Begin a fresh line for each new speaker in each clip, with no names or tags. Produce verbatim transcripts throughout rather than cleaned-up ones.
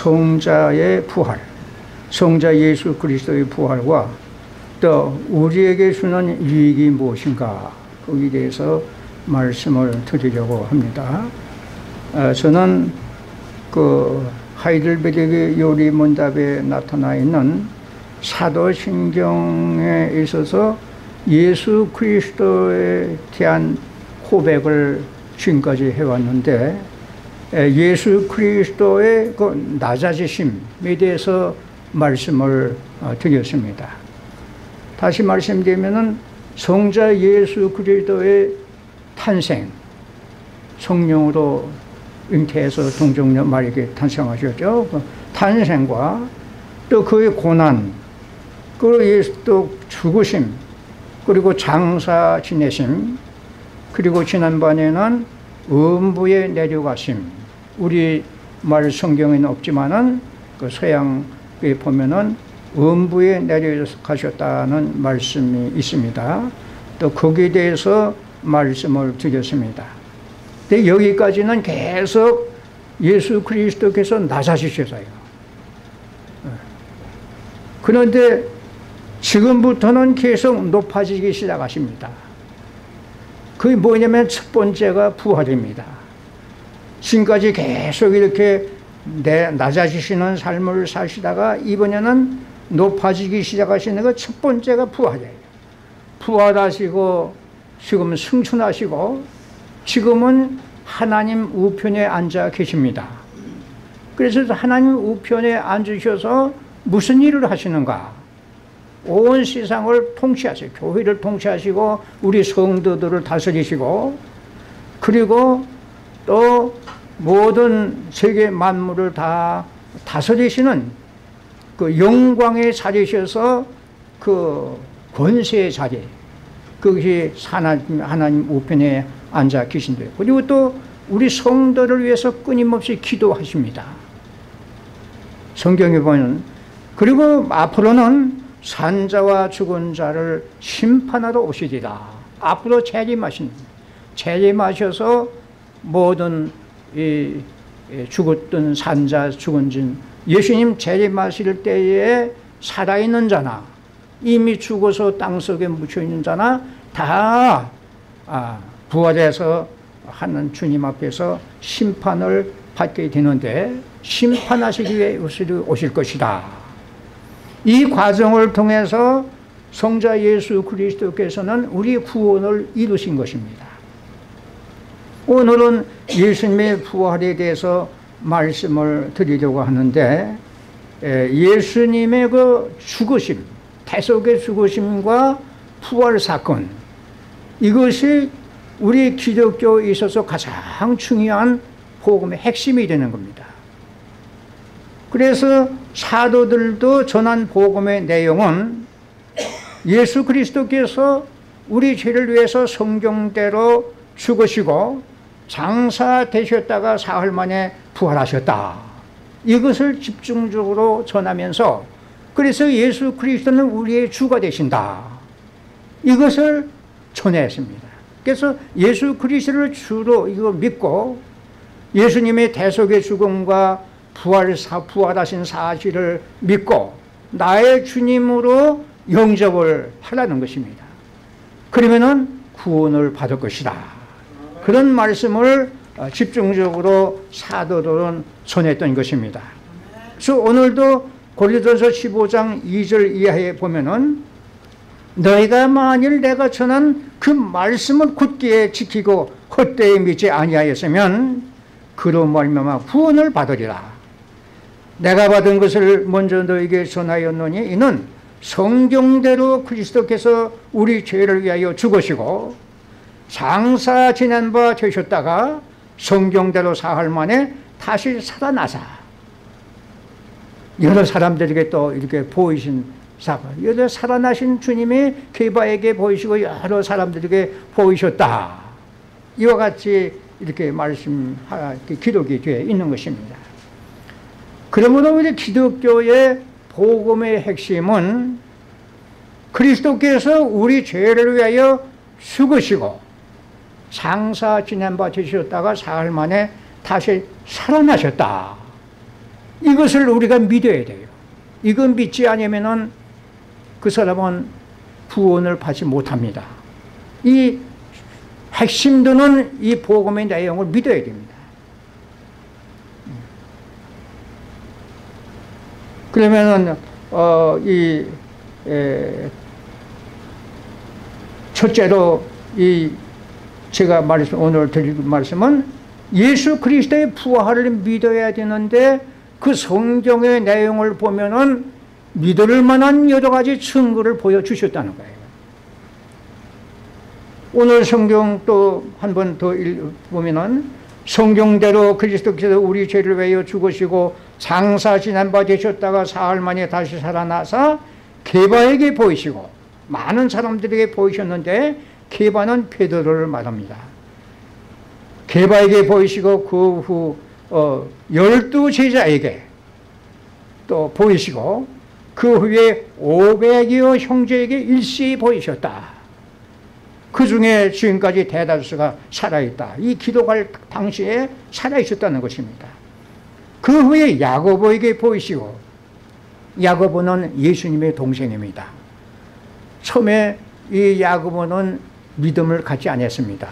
성자의 부활, 성자 예수 그리스도의 부활과 또 우리에게 주는 유익이 무엇인가, 거기에 대해서 말씀을 드리려고 합니다. 저는 그 하이델베르크 요리문답에 나타나 있는 사도신경에 있어서 예수 그리스도에 대한 고백을 지금까지 해왔는데, 예수 그리스도의 그 낮아지심에 대해서 말씀을 드렸습니다. 다시 말씀드리면은 성자 예수 그리스도의 탄생, 성령으로 잉태해서 동정녀 마리아에게 탄생하셨죠. 그 탄생과 또 그의 고난, 그리고 예수 또 죽으심, 그리고 장사 지내심, 그리고 지난번에는 음부에 내려가심. 우리 말 성경에는 없지만은 그 서양에 보면은 음부에 내려가셨다는 말씀이 있습니다. 또 거기에 대해서 말씀을 드렸습니다. 근데 여기까지는 계속 예수 그리스도께서 낮아지셔서요. 그런데 지금부터는 계속 높아지기 시작하십니다. 그게 뭐냐면 첫 번째가 부활입니다. 지금까지 계속 이렇게 낮아지시는 삶을 사시다가 이번에는 높아지기 시작하시는 것 첫 번째가 부활이에요. 부활하시고 지금은 승천하시고 지금은 하나님 우편에 앉아 계십니다. 그래서 하나님 우편에 앉으셔서 무슨 일을 하시는가? 온 세상을 통치하세요. 교회를 통치하시고 우리 성도들을 다스리시고, 그리고 또 모든 세계 만물을 다 다스리시는 그 영광의 자리셔서 그 권세의 자리, 그것이 하나님, 하나님 우편에 앉아 계신데요. 그리고 또 우리 성도를 위해서 끊임없이 기도하십니다. 성경에 보면, 그리고 앞으로는 산자와 죽은 자를 심판하러 오시리라. 앞으로 재림하신, 재림하셔서 모든 이 죽었던 산자, 죽은 진, 예수님 재림하실 때에 살아있는 자나 이미 죽어서 땅속에 묻혀있는 자나 다 아, 부활해서 하는 주님 앞에서 심판을 받게 되는데, 심판하시기 위해 오실 것이다. 이 과정을 통해서 성자 예수 그리스도께서는 우리 구원을 이루신 것입니다. 오늘은 예수님의 부활에 대해서 말씀을 드리려고 하는데, 예수님의 그 죽으심, 대속의 죽으심과 부활 사건, 이것이 우리 기독교에 있어서 가장 중요한 복음의 핵심이 되는 겁니다. 그래서 사도들도 전한 복음의 내용은 예수 그리스도께서 우리 죄를 위해서 성경대로 죽으시고 장사되셨다가 사흘 만에 부활하셨다. 이것을 집중적으로 전하면서, 그래서 예수 그리스도는 우리의 주가 되신다. 이것을 전했습니다. 그래서 예수 그리스도를 주로 이거 믿고 예수님의 대속의 죽음과 부활, 부활하신 사실을 믿고 나의 주님으로 영접을 하라는 것입니다. 그러면은 구원을 받을 것이다. 그런 말씀을 집중적으로 사도들은 전했던 것입니다. 그래서 오늘도 고린도서 십오 장 이 절 이하에 보면은, 너희가 만일 내가 전한 그 말씀을 굳게 지키고 헛되이 믿지 아니하였으면 그로 말미암아 구원을 받으리라. 내가 받은 것을 먼저 너희에게 전하였노니 이는 성경대로 그리스도께서 우리 죄를 위하여 죽으시고 장사 지낸 바 되셨다가 성경대로 사흘 만에 다시 살아나사 여러 사람들에게 또 이렇게 보이신 사건, 여러 살아나신 주님이 게바에게 보이시고 여러 사람들에게 보이셨다. 이와 같이 이렇게 말씀, 기록이 되어 있는 것입니다. 그러므로 우리 기독교의 복음의 핵심은 그리스도께서 우리 죄를 위하여 죽으시고 장사 지낸 바 되셨다가 사흘 만에 다시 살아나셨다. 이것을 우리가 믿어야 돼요. 이거 믿지 않으면은 그 사람은 구원을 받지 못합니다. 이 핵심 드는 이 복음의 내용을 믿어야 됩니다. 그러면은 어, 이 에, 첫째로 이 제가 말씀 오늘 드릴 말씀은 예수 그리스도의 부활을 믿어야 되는데 그 성경의 내용을 보면은 믿을 만한 여러 가지 증거를 보여주셨다는 거예요. 오늘 성경 또 한 번 더 보면은 성경대로 그리스도께서 우리 죄를 위하여 죽으시고 장사 지난 바 되셨다가 사흘 만에 다시 살아나서 게바에게 보이시고 많은 사람들에게 보이셨는데 게바는 베드로를 말합니다. 게바에게 보이시고 그 후 어, 열두 제자에게 또 보이시고 그 후에 오백여 형제에게 일시에 보이셨다. 그 중에 지금까지 대다수가 살아있다. 이 기도할 당시에 살아있었다는 것입니다. 그 후에 야고보에게 보이시고 야고보는 예수님의 동생입니다. 처음에 이 야고보는 믿음을 갖지 않았습니다.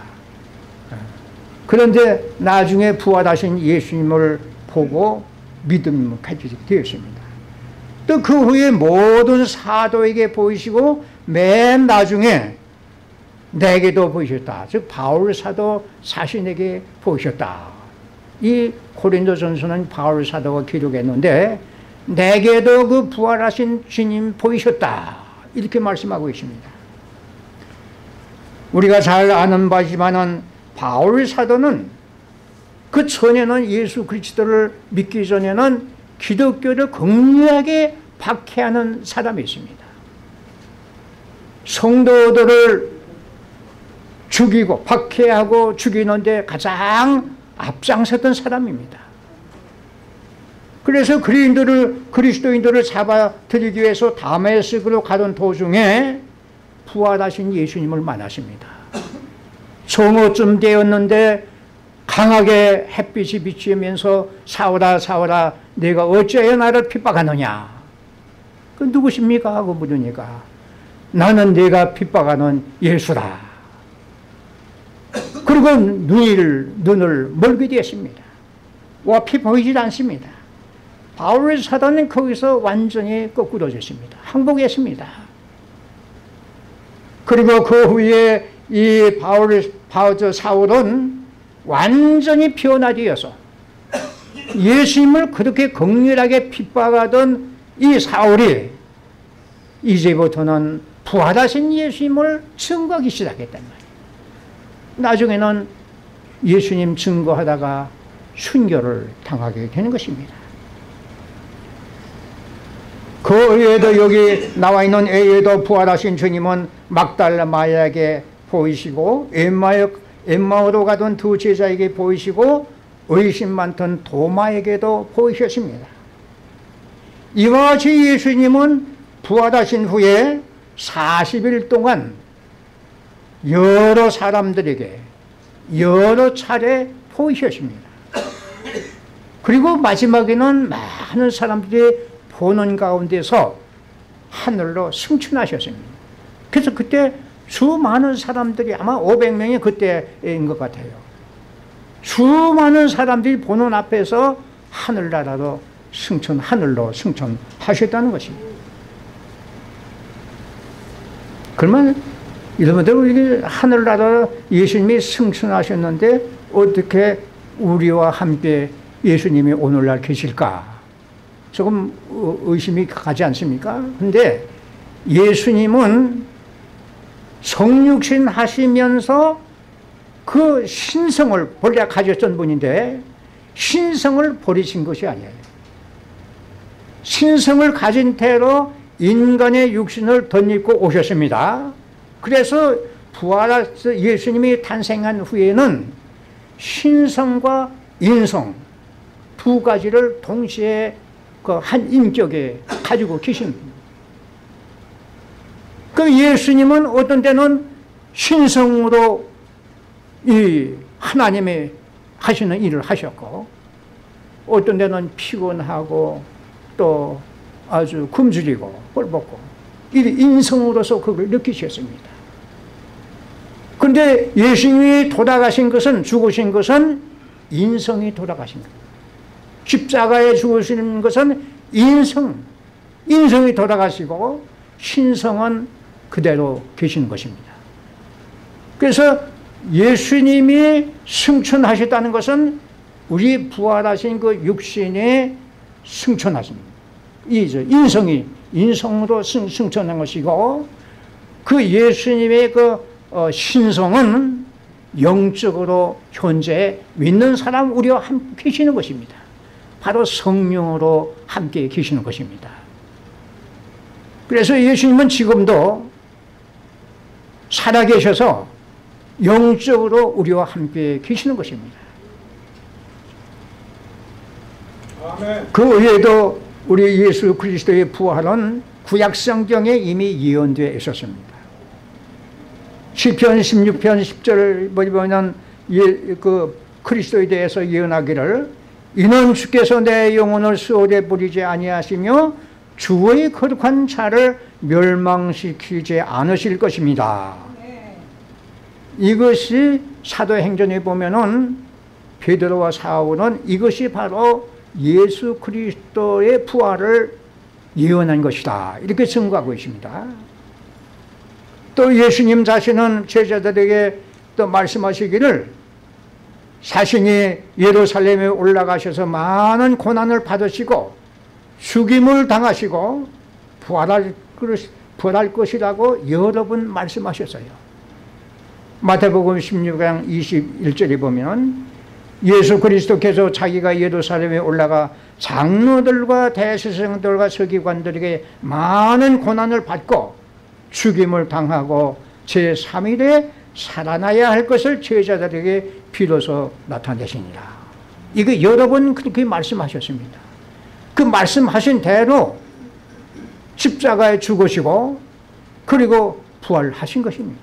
그런데 나중에 부활하신 예수님을 보고 믿음을 갖게 되었습니다. 또 그 후에 모든 사도에게 보이시고 맨 나중에 내게도 보이셨다. 즉 바울 사도 자신에게 보이셨다. 이 고린도전서는 바울 사도가 기록했는데 내게도 그 부활하신 주님 보이셨다. 이렇게 말씀하고 있습니다. 우리가 잘 아는 바지만은 바울 사도는 그 전에는 예수 그리스도를 믿기 전에는 기독교를 극렬하게 박해하는 사람이었습니다. 성도들을 죽이고 박해하고 죽이는데 가장 앞장섰던 사람입니다. 그래서 그리스도인들을, 그리스도인들을 잡아들이기 위해서 다메섹으로 가던 도중에 부활하신 예수님을 만나십니다. 정오쯤 되었는데 강하게 햇빛이 비치면서 사오라 사오라 내가 어찌하여 나를 핍박하느냐. 그 누구십니까? 하고 물으니까 나는 내가 핍박하는 예수다. 그리고 눈을, 눈을 멀게 되었습니다. 와 핍박이지 않습니다. 바울 사도는 거기서 완전히 거꾸로졌습니다. 항복했습니다. 그리고 그 후에 이 바울, 바울 사울은 완전히 변화되어서 예수님을 그렇게 극렬하게 핍박하던 이 사울이 이제부터는 부활하신 예수님을 증거하기 시작했단 말이에요. 나중에는 예수님 증거하다가 순교를 당하게 되는 것입니다. 그 외에도 여기 나와 있는 외에도 부활하신 주님은 막달라 마리아에게 보이시고 엠마오, 엠마오로 가던 두 제자에게 보이시고 의심 많던 도마에게도 보이셨습니다. 이와 같이 예수님은 부활하신 후에 사십 일 동안 여러 사람들에게 여러 차례 보이셨습니다. 그리고 마지막에는 많은 사람들이 보는 가운데서 하늘로 승천하셨습니다. 그래서 그때 수많은 사람들이 아마 오백 명이 그때인 것 같아요. 수많은 사람들이 보는 앞에서 하늘나라로 승천, 하늘로 승천하셨다는 것입니다. 그러면 여러분들 이게 하늘나라로 예수님이 승천하셨는데 어떻게 우리와 함께 예수님이 오늘날 계실까? 조금 의심이 가지 않습니까? 근데 예수님은 성육신 하시면서 그 신성을 본래 가졌던 분인데 신성을 버리신 것이 아니에요. 신성을 가진 태로 인간의 육신을 덧입고 오셨습니다. 그래서 부활해서 예수님이 탄생한 후에는 신성과 인성 두 가지를 동시에 그 한 인격에 가지고 계십니다. 그 예수님은 어떤 때는 신성으로 이 하나님의 하시는 일을 하셨고 어떤 데는 피곤하고 또 아주 굶주리고 꼴벗고 이 인성으로서 그걸 느끼셨습니다. 그런데 예수님이 돌아가신 것은, 죽으신 것은 인성이 돌아가신 거예요. 십자가에 죽으시는 것은 인성, 인성이 돌아가시고 신성은 그대로 계시는 것입니다. 그래서 예수님이 승천하셨다는 것은 우리 부활하신 그 육신의 승천하십니다. 이죠. 인성이 인성으로 승, 승천한 것이고, 그 예수님의 그 어, 신성은 영적으로 현재 믿는 사람 우리와 함께 계시는 것입니다. 바로 성령으로 함께 계시는 것입니다. 그래서 예수님은 지금도 살아계셔서 영적으로 우리와 함께 계시는 것입니다. 아멘. 그 외에도 우리 예수 그리스도의 부활은 구약성경에 이미 예언되어 있었습니다. 시편 십육 편 십 절을 보면 예, 그 그리스도에 대해서 예언하기를, 이는 주께서 내 영혼을 수월에 버리지 아니하시며 주의 거룩한 차를 멸망시키지 않으실 것입니다. 이것이 사도행전에 보면은 베드로와 사울은 이것이 바로 예수 그리스도의 부활을 예언한 것이다, 이렇게 증거하고 있습니다. 또 예수님 자신은 제자들에게 또 말씀하시기를, 자신이 예루살렘에 올라가셔서 많은 고난을 받으시고 죽임을 당하시고 부활할, 부활할 것이라고 여러 번 말씀하셨어요. 마태복음 십육 장 이십일 절에 보면 예수 그리스도께서 자기가 예루살렘에 올라가 장로들과 대제사장들과 서기관들에게 많은 고난을 받고 죽임을 당하고 제삼 일에 살아나야 할 것을 제자들에게 비로소 나타내시니라. 이거 여러 번 그렇게 말씀하셨습니다. 그 말씀하신 대로 십자가에 죽으시고 그리고 부활하신 것입니다.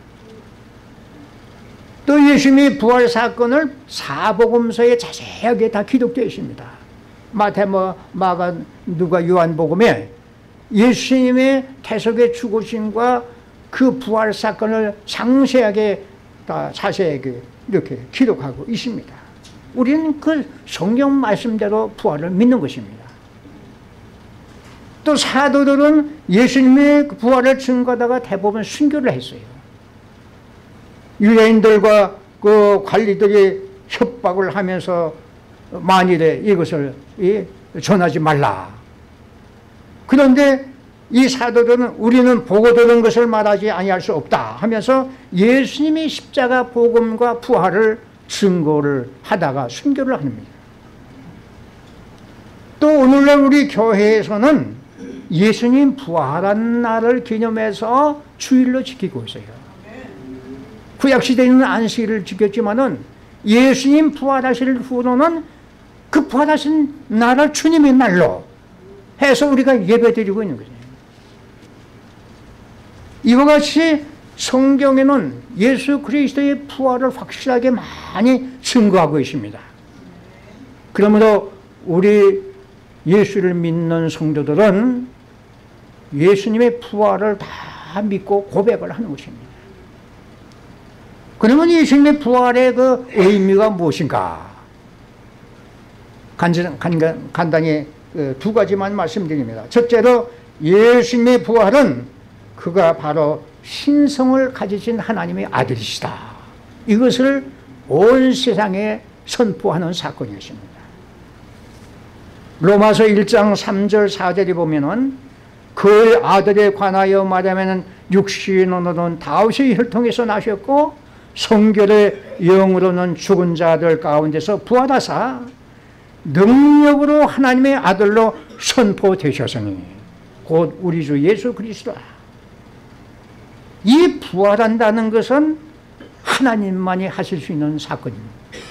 또 예수님의 부활 사건을 사복음서에 자세하게 다 기록되어 있습니다. 마태, 마가, 누가, 요한복음에 예수님의 태석의 죽으심과 그 부활 사건을 상세하게 다 자세하게 이렇게 기록하고 있습니다. 우리는 그 성경 말씀대로 부활을 믿는 것입니다. 또 사도들은 예수님의 부활을 증거하다가 대부분 순교를 했어요. 유대인들과 그 관리들이 협박을 하면서 만일에 이것을 전하지 말라. 그런데 이 사도들은 우리는 보고 들은 것을 말하지 아니할 수 없다 하면서 예수님의 십자가 복음과 부활을 증거를 하다가 순교를 합니다. 또 오늘날 우리 교회에서는 예수님 부활한 날을 기념해서 주일로 지키고 있어요. 구약시대에는 안식일을 지켰지만은 예수님 부활하실 후로는 그 부활하신 날을 주님의 날로 해서 우리가 예배드리고 있는 거죠. 이와 같이 성경에는 예수 그리스도의 부활을 확실하게 많이 증거하고 있습니다. 그러므로 우리 예수를 믿는 성도들은 예수님의 부활을 다 믿고 고백을 하는 것입니다. 그러면 예수님의 부활의 그 의미가 무엇인가? 간단, 간단, 간단히 두 가지만 말씀드립니다. 첫째로 예수님의 부활은 그가 바로 신성을 가지신 하나님의 아들이시다. 이것을 온 세상에 선포하는 사건이었습니다. 로마서 일 장 삼 절 사 절에 보면은 그 아들에 관하여 말하면 육신으로는 다윗의 혈통에서 나셨고 성결의 영으로는 죽은 자들 가운데서 부활하사 능력으로 하나님의 아들로 선포되셨으니 곧 우리 주 예수 그리스도라. 이 부활한다는 것은 하나님만이 하실 수 있는 사건입니다.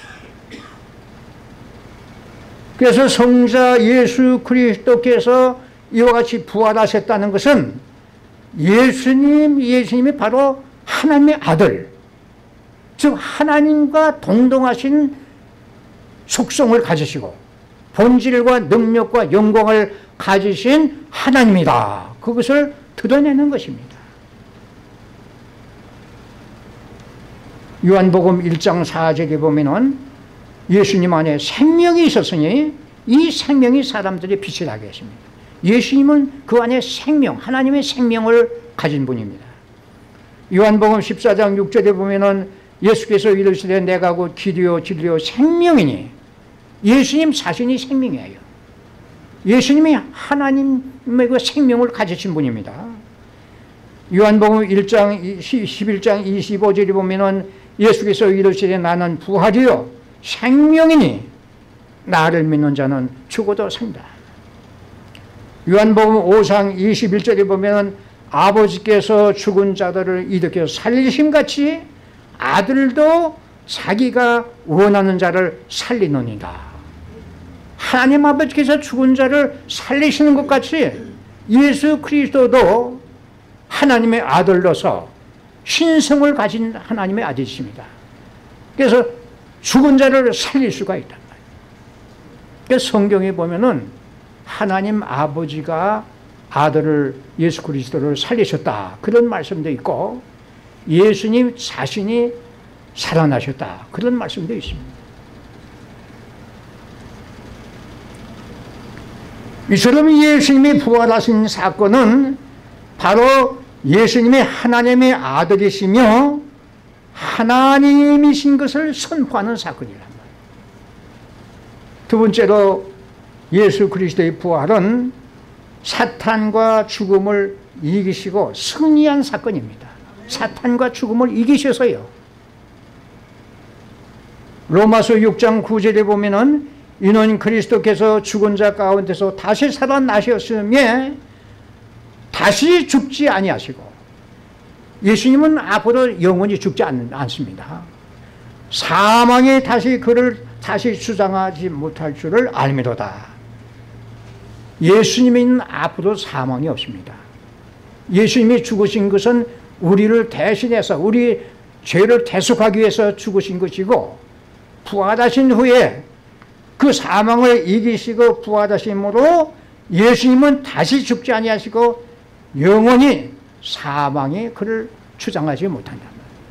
그래서 성자 예수 그리스도께서 이와 같이 부활하셨다는 것은 예수님, 예수님이 바로 하나님의 아들, 즉 하나님과 동등하신 속성을 가지시고 본질과 능력과 영광을 가지신 하나님이다. 그것을 드러내는 것입니다. 요한복음 일 장 사 절에 보면은 예수님 안에 생명이 있었으니 이 생명이 사람들의 빛이 나게 했습니다. 예수님은 그 안에 생명, 하나님의 생명을 가진 분입니다. 요한복음 십사 장 육 절에 보면은 예수께서 이르시되 내가 곧 길이요 진리요 생명이니 예수님 자신이 생명이에요. 예수님이 하나님의 그 생명을 가지신 분입니다. 요한복음 일 장 십일 장 이십오 절에 보면은 예수께서 이르시되 나는 부활이요 생명이니 나를 믿는 자는 죽어도 산다. 요한복음 오 장 이십일 절에 보면 아버지께서 죽은 자들을 일으켜 살리심같이 아들도 자기가 원하는 자를 살리느니라. 하나님 아버지께서 죽은 자를 살리시는 것 같이 예수 그리스도도 하나님의 아들로서 신성을 가진 하나님의 아들이십니다. 그래서 죽은 자를 살릴 수가 있단 말이에요. 그래서 성경에 보면은 하나님 아버지가 아들을 예수 그리스도를 살리셨다 그런 말씀도 있고 예수님 자신이 살아나셨다 그런 말씀도 있습니다. 이처럼 예수님이 부활하신 사건은 바로 예수님이 하나님의 아들이시며 하나님이신 것을 선포하는 사건이란 말이에요. 두 번째로 예수 그리스도의 부활은 사탄과 죽음을 이기시고 승리한 사건입니다. 사탄과 죽음을 이기셔서요. 로마서 육 장 구 절에 보면은 이는 그리스도께서 죽은 자 가운데서 다시 살아나셨으며 다시 죽지 아니하시고 예수님은 앞으로 영원히 죽지 않, 않습니다. 사망이 다시 그를 다시 주장하지 못할 줄을 알미로다. 예수님은 앞으로 사망이 없습니다. 예수님이 죽으신 것은 우리를 대신해서 우리 죄를 대속하기 위해서 죽으신 것이고 부활하신 후에 그 사망을 이기시고 부활하심으로 예수님은 다시 죽지 아니하시고 영원히 사망이 그를 주장하지 못한다.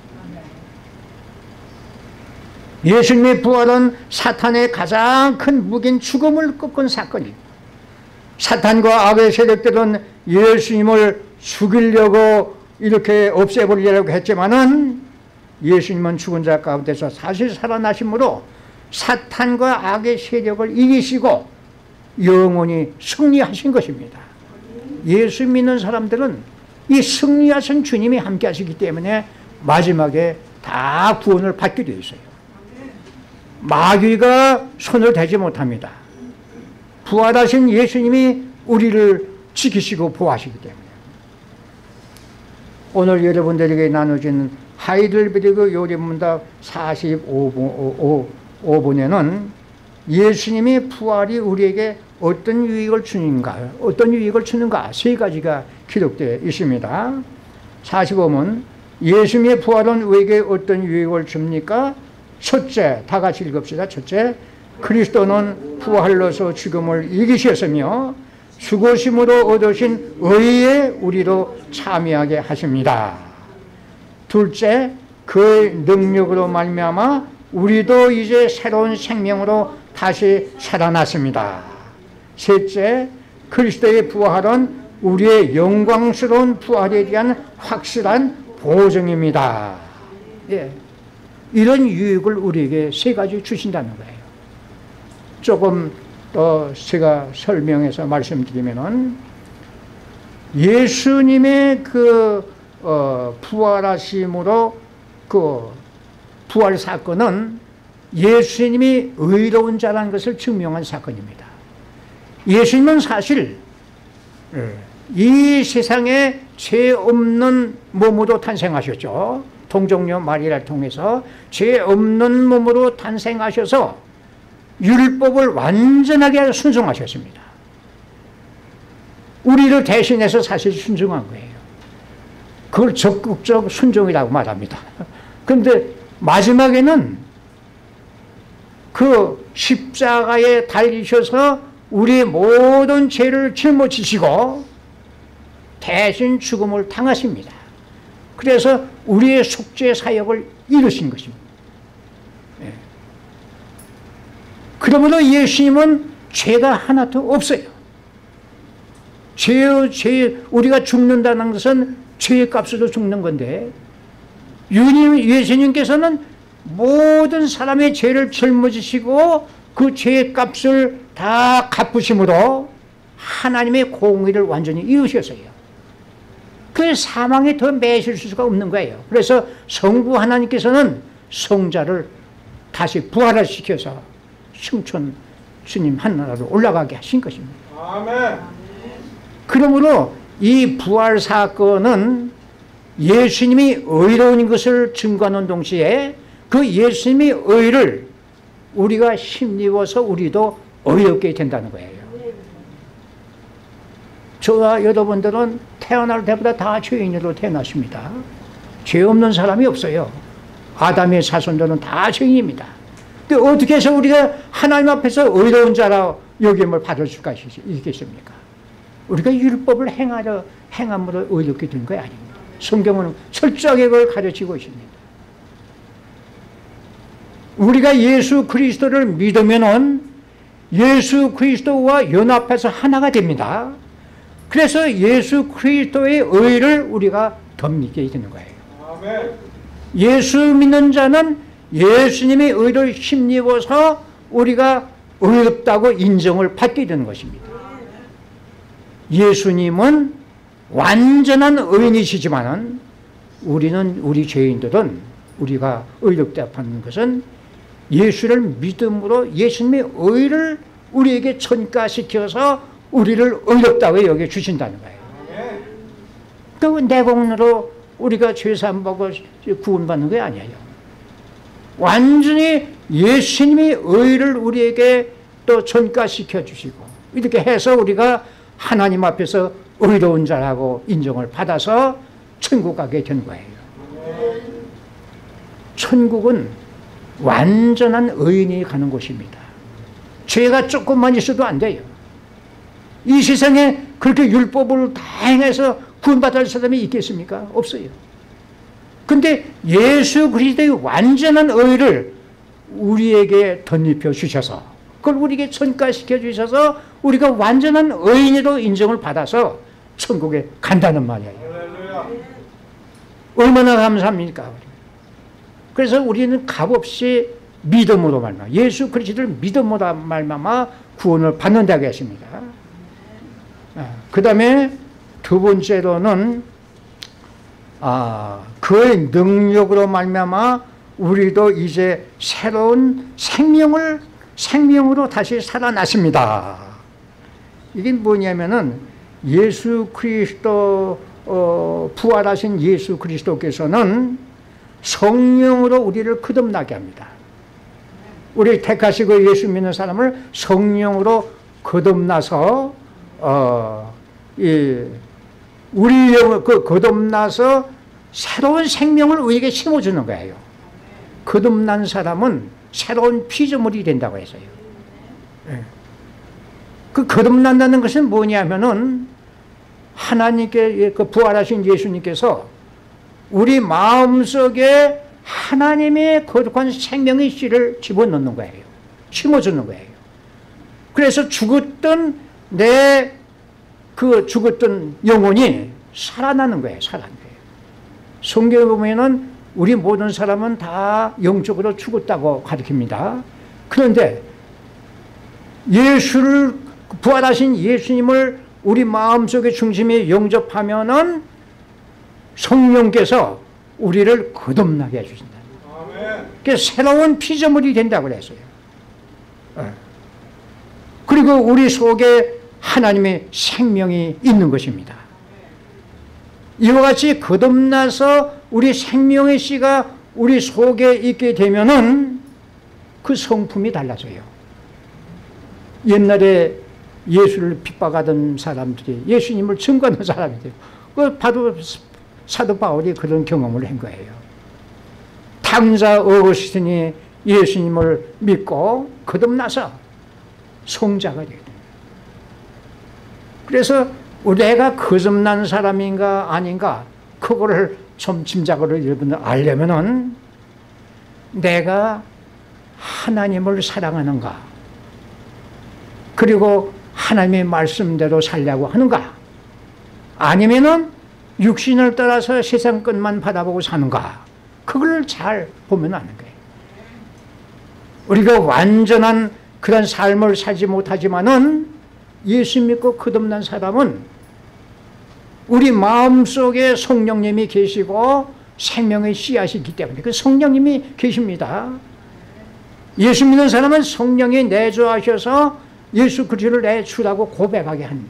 예수님의 부활은 사탄의 가장 큰 무기인 죽음을 꺾은 사건입니다. 사탄과 악의 세력들은 예수님을 죽이려고 이렇게 없애버리려고 했지만은 예수님은 죽은 자 가운데서 다시 살아나심으로 사탄과 악의 세력을 이기시고 영원히 승리하신 것입니다. 예수 믿는 사람들은 이 승리하신 주님이 함께 하시기 때문에 마지막에 다 구원을 받게 되어 있어요. 마귀가 손을 대지 못합니다. 부활하신 예수님이 우리를 지키시고 보호하시기 때문에. 오늘 여러분들에게 나눠진 하이델베르그 요리문답 사십오 분에는 예수님의 부활이 우리에게 어떤 유익을 주는가, 어떤 유익을 주는가 세 가지가 기록되어 있습니다. 사십오 문 예수님의 부활은 우리에게 어떤 유익을 줍니까? 첫째, 다 같이 읽읍시다. 첫째, 그리스도는 부활로서 죽음을 이기셨으며 죽으심으로 얻으신 의에 우리로 참여하게 하십니다. 둘째, 그의 능력으로 말미암아 우리도 이제 새로운 생명으로 다시 살아났습니다. 셋째, 그리스도의 부활은 우리의 영광스러운 부활에 대한 확실한 보증입니다. 예. 이런 유익을 우리에게 세 가지 주신다는 거예요. 조금 더 제가 설명해서 말씀드리면은 예수님의 그 어, 부활하심으로 그 부활 사건은 예수님이 의로운 자라는 것을 증명한 사건입니다. 예수님은 사실 이 세상에 죄 없는 몸으로 탄생하셨죠. 동정녀 마리아를 통해서 죄 없는 몸으로 탄생하셔서 율법을 완전하게 순종하셨습니다. 우리를 대신해서 사실 순종한 거예요. 그걸 적극적 순종이라고 말합니다. 그런데 마지막에는 그 십자가에 달리셔서 우리의 모든 죄를 짊어지시고 대신 죽음을 당하십니다. 그래서 우리의 속죄 사역을 이루신 것입니다. 예. 그러므로 예수님은 죄가 하나도 없어요. 죄, 죄, 우리가 죽는다는 것은 죄의 값으로 죽는 건데, 예수님께서는 모든 사람의 죄를 짊어지시고 그 죄의 값을 다 갚으심으로 하나님의 공의를 완전히 이루셨어요. 그 사망에 더 매실 수가 없는 거예요. 그래서 성부 하나님께서는 성자를 다시 부활을 시켜서 승천 주님 하나라로 올라가게 하신 것입니다. 아멘. 그러므로 이 부활 사건은 예수님이 의로운 것을 증거하는 동시에 그 예수님의 의를 우리가 힘입어서 우리도 의롭게 된다는 거예요. 저와 여러분들은 태어날 때보다 다 죄인으로 태어났습니다. 죄 없는 사람이 없어요. 아담의 자손들은 다 죄인입니다. 근데 어떻게 해서 우리가 하나님 앞에서 의로운 자라 여김을 받을 수가 있겠습니까? 우리가 율법을 행하려, 행함으로 의롭게 된 거 아닙니다. 성경은 철저하게 그걸 가르치고 있습니다. 우리가 예수 그리스도를 믿으면은 예수 그리스도와 연합해서 하나가 됩니다. 그래서 예수 그리스도의 의를 우리가 덧입게 되는 거예요. 아멘. 예수 믿는 자는 예수님의 의를 힘입어서 우리가 의롭다고 인정을 받게 되는 것입니다. 예수님은 완전한 의인이시지만은 우리는, 우리 죄인들은 우리가 의롭다 하는 것은 예수를 믿음으로 예수님의 의를 우리에게 전가시켜서 우리를 의롭다고 여겨 주신다는 거예요. 그 내공으로 우리가 죄사함받고 구원받는 게 아니에요. 완전히 예수님의 의를 우리에게 또 전가시켜 주시고 이렇게 해서 우리가 하나님 앞에서 의로운 자라고 인정을 받아서 천국 가게 된 거예요. 천국은 완전한 의인이 가는 곳입니다. 죄가 조금만 있어도 안 돼요. 이 세상에 그렇게 율법을 다 행해서 구원받을 사람이 있겠습니까? 없어요. 근데 예수 그리스도의 완전한 의를 우리에게 덧입혀 주셔서 그걸 우리에게 전가시켜 주셔서 우리가 완전한 의인으로 인정을 받아서 천국에 간다는 말이에요. 얼마나 감사합니까? 그래서 우리는 값없이 믿음으로 말마 예수 그리스도를 믿음으로 말마마 구원을 받는다고 했습니다. 그 다음에 두 번째로는 아, 그의 능력으로 말미암아 우리도 이제 새로운 생명을 생명으로 다시 살아났습니다. 이게 뭐냐면은 예수 그리스도 어, 부활하신 예수 그리스도께서는 성령으로 우리를 거듭나게 합니다. 우리 택하시고 예수 믿는 사람을 성령으로 거듭나서 어, 이 우리 영을 그 거듭나서 새로운 생명을 우리에게 심어주는 거예요. 거듭난 사람은 새로운 피조물이 된다고 해서요. 그 거듭난다는 것은 뭐냐면은 하나님께 그 부활하신 예수님께서 우리 마음속에 하나님의 거룩한 생명의 씨를 집어넣는 거예요. 심어주는 거예요. 그래서 죽었던 내 그 죽었던 영혼이 살아나는 거예요. 살아나는 거예요. 성경에 보면은 우리 모든 사람은 다 영적으로 죽었다고 가르칩니다. 그런데 예수를 부활하신 예수님을 우리 마음속의 중심에 영접하면은 성령께서 우리를 거듭나게 해주신다. 그래서 새로운 피조물이 된다고 그랬어요. 그리고 우리 속에 하나님의 생명이 있는 것입니다. 이와 같이 거듭나서 우리 생명의 씨가 우리 속에 있게 되면은 그 성품이 달라져요. 옛날에 예수를 핍박하던 사람들이 예수님을 증거하는 사람들이 그 바로 사도 바울이 그런 경험을 한 거예요. 탕자 어거스틴이 예수님을 믿고 거듭나서 성자가 되게 됩니다. 그래서 내가 거듭난 사람인가 아닌가 그거를 좀 짐작으로 여러분들 알려면은 내가 하나님을 사랑하는가 그리고 하나님의 말씀대로 살려고 하는가 아니면은 육신을 따라서 세상 것만 바라보고 사는가 그걸 잘 보면 아는 거예요. 우리가 완전한 그런 삶을 살지 못하지만은 예수 믿고 거듭난 사람은 우리 마음속에 성령님이 계시고 생명의 씨앗이 있기 때문에 그 성령님이 계십니다. 예수 믿는 사람은 성령이 내주하셔서 예수 그리스도를 내 주라고 고백하게 합니다.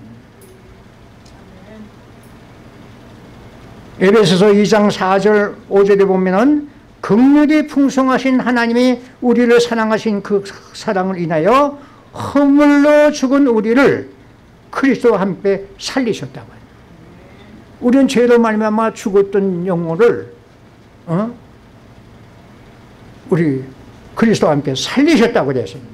에베소서 이 장 사 절 오 절에 보면은 긍휼이 풍성하신 하나님이 우리를 사랑하신 그 사랑을 인하여 허물로 죽은 우리를 그리스도와 함께 살리셨다고 해요. 우리는 죄로 말미암아 죽었던 영혼을 어? 우리 그리스도와 함께 살리셨다고 그랬습니다.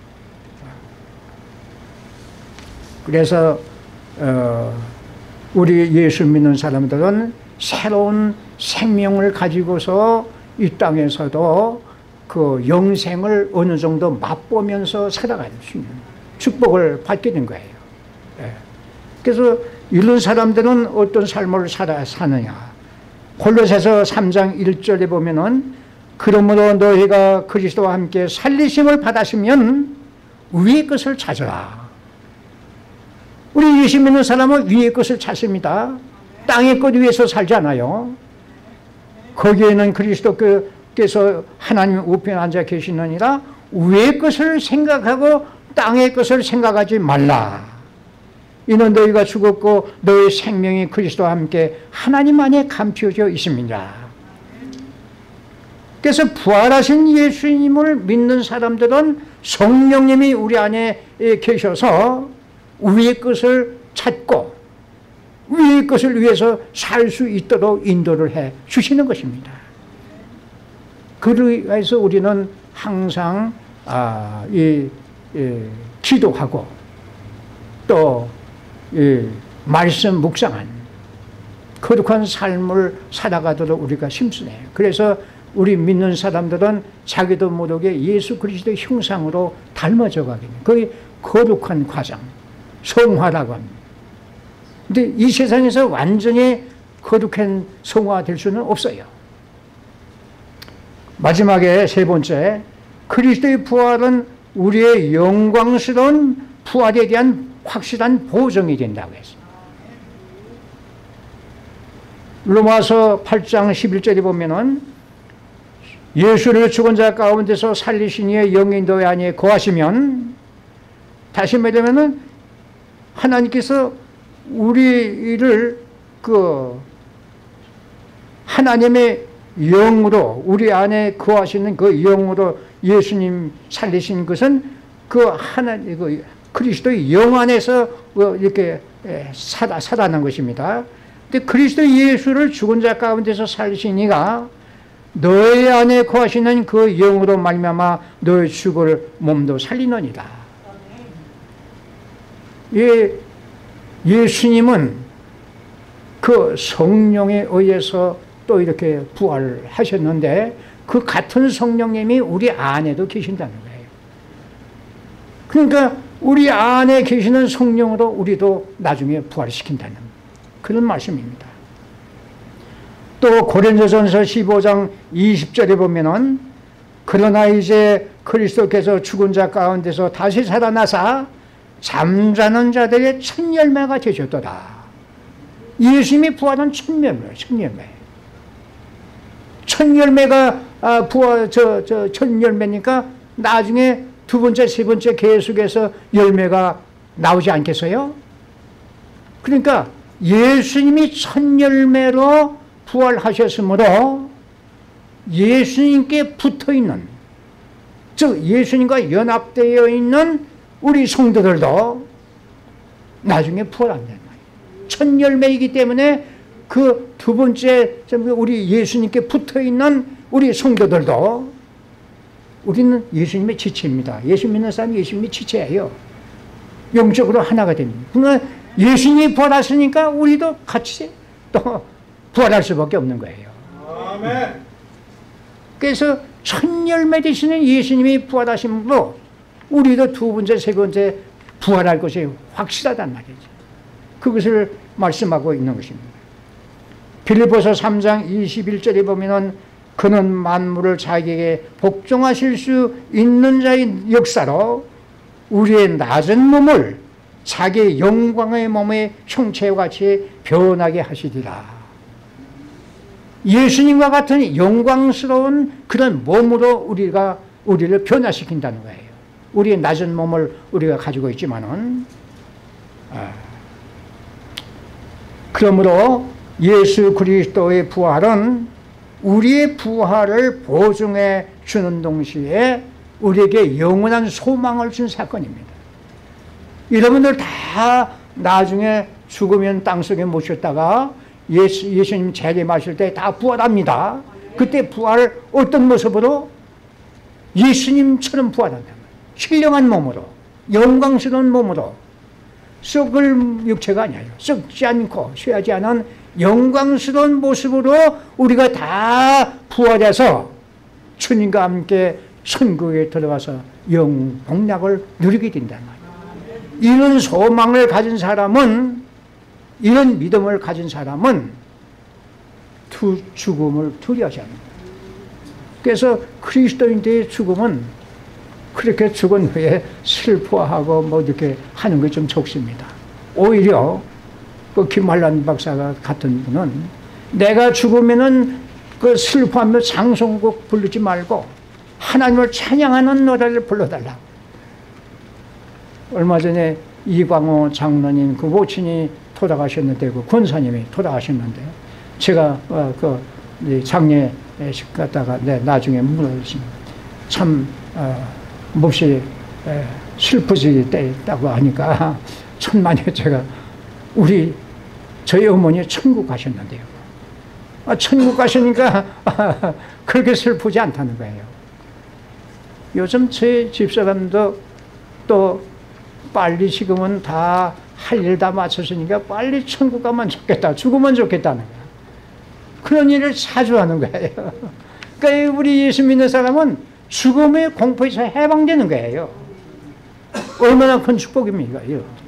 그래서 어, 우리 예수 믿는 사람들은 새로운 생명을 가지고서 이 땅에서도 그 영생을 어느 정도 맛보면서 살아갈 수 있는 축복을 받게 된 거예요. 예. 그래서 이런 사람들은 어떤 삶을 살아 사느냐? 골로새서 삼 장 일 절에 보면은 그러므로 너희가 그리스도와 함께 살리심을 받았으면 위의 것을 찾으라. 우리 예수 믿는 사람은 위의 것을 찾습니다. 땅의 것 위에서 살지 않아요. 거기에는 그리스도께서 하나님 우편에 앉아 계시느니라 위의 것을 생각하고 땅의 것을 생각하지 말라. 이는 너희가 죽었고 너희 생명이 그리스도와 함께 하나님 안에 감추어져 있습니다. 그래서 부활하신 예수님을 믿는 사람들은 성령님이 우리 안에 계셔서 위의 것을 찾고 위의 것을 위해서 살 수 있도록 인도를 해 주시는 것입니다. 그래서 우리는 항상 아, 이, 이, 기도하고 또 이, 말씀 묵상한 거룩한 삶을 살아가도록 우리가 심순해요. 그래서 우리 믿는 사람들은 자기도 모르게 예수 그리스도의 형상으로 닮아져 가게 돼요. 그게 거룩한 과정, 성화라고 합니다. 근데 이 세상에서 완전히 거룩한 성화될 수는 없어요. 마지막에 세 번째, 그리스도의 부활은 우리의 영광스러운 부활에 대한 확실한 보증이 된다고 했습니다. 로마서 팔 장 십일 절에 보면은 예수를 죽은 자 가운데서 살리신 이의 영이 너희 안에 거하시면, 다시 말하면은 하나님께서 우리를 그 하나님의 영으로 우리 안에 거하시는 그 영으로 예수님 살리신 것은 그 하나님 그 그리스도의 영 안에서 이렇게 살아 살아난 것입니다. 근데 그리스도 예수를 죽은 자 가운데서 살리신 이가 너희 안에 거하시는 그 영으로 말미암아 너희 죽을 몸도 살리느니라. 예, 예수님은 그 성령에 의해서 또 이렇게 부활하셨는데 그 같은 성령님이 우리 안에도 계신다는 거예요. 그러니까 우리 안에 계시는 성령으로 우리도 나중에 부활시킨다는 그런 말씀입니다. 또 고린도전서 십오 장 이십 절에 보면은 그러나 이제 그리스도께서 죽은 자 가운데서 다시 살아나사 잠자는 자들의 첫 열매가 되셨도다. 예수님이 부활한 첫 열매, 첫 열매. 첫 열매가 아, 부활 저 저 첫 열매니까 나중에 두 번째, 세 번째 계속해서 열매가 나오지 않겠어요? 그러니까 예수님이 첫 열매로 부활하셨으므로 예수님께 붙어있는, 즉 예수님과 연합되어 있는 우리 성도들도 나중에 부활한다는 거예요. 첫 열매이기 때문에 그 두 번째 우리 예수님께 붙어있는 우리 성도들도 우리는 예수님의 지체입니다. 예수 믿는 사람이 예수님의 지체예요. 영적으로 하나가 됩니다. 그러나 예수님이 부활하시니까 우리도 같이 또 부활할 수밖에 없는 거예요. 아멘. 그래서 첫 열매 되시는 예수님이 부활하심으로 우리도 두 번째, 세 번째 부활할 것이 확실하단 말이죠. 그것을 말씀하고 있는 것입니다. 빌립보서 삼 장 이십일 절에 보면은 그는 만물을 자기에게 복종하실 수 있는 자의 역사로 우리의 낮은 몸을 자기의 영광의 몸의 형체와 같이 변하게 하시리라. 예수님과 같은 영광스러운 그런 몸으로 우리가 우리를 변화시킨다는 거예요. 우리의 낮은 몸을 우리가 가지고 있지만은 아, 그러므로 예수 그리스도의 부활은 우리의 부활을 보증해 주는 동시에 우리에게 영원한 소망을 준 사건입니다. 여러분들 다 나중에 죽으면 땅속에 묻혔다가 예수, 예수님 재림하실 때 다 부활합니다. 그때 부활 어떤 모습으로? 예수님처럼 부활한다. 신령한 몸으로, 영광스러운 몸으로, 썩을 육체가 아니에요. 썩지 않고 쇠하지 않은 영광스러운 모습으로 우리가 다 부활해서 주님과 함께 천국에 들어가서 영복락을 누리게 된단 말이에요. 이런 소망을 가진 사람은, 이런 믿음을 가진 사람은 두 죽음을 두려워하지 않는다. 그래서 그리스도인들의 죽음은 그렇게 죽은 후에 슬퍼하고 뭐 이렇게 하는 게 좀 적습니다. 오히려 그 김환란 박사가 같은 분은 내가 죽으면은 그 슬퍼하며 장송곡 부르지 말고 하나님을 찬양하는 노래를 불러달라. 얼마 전에 이광호 장로님 그 모친이 돌아가셨는데, 그 권사님이 돌아가셨는데, 제가 어 그 장례 갔다가 네, 나중에 물어보시면 참 어 몹시 슬프지 때다고 하니까 천만에 제가 우리 저희 어머니 천국 가셨는데요. 아, 천국 가시니까 아, 그렇게 슬프지 않다는 거예요. 요즘 제 집사람도 또 빨리 지금은 다 할 일 다 마쳤으니까 빨리 천국 가면 좋겠다, 죽으면 좋겠다는 거예요. 그런 일을 자주 하는 거예요. 그러니까 우리 예수 믿는 사람은 죽음의 공포에서 해방되는 거예요. 얼마나 큰 축복입니까?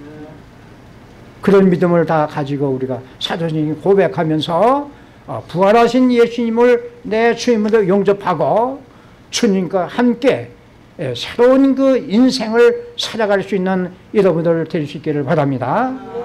그런 믿음을 다 가지고 우리가 사도행전이 고백하면서 부활하신 예수님을 내 주님으로 영접하고 주님과 함께 새로운 그 인생을 살아갈 수 있는 여러분들 될 수 있기를 바랍니다.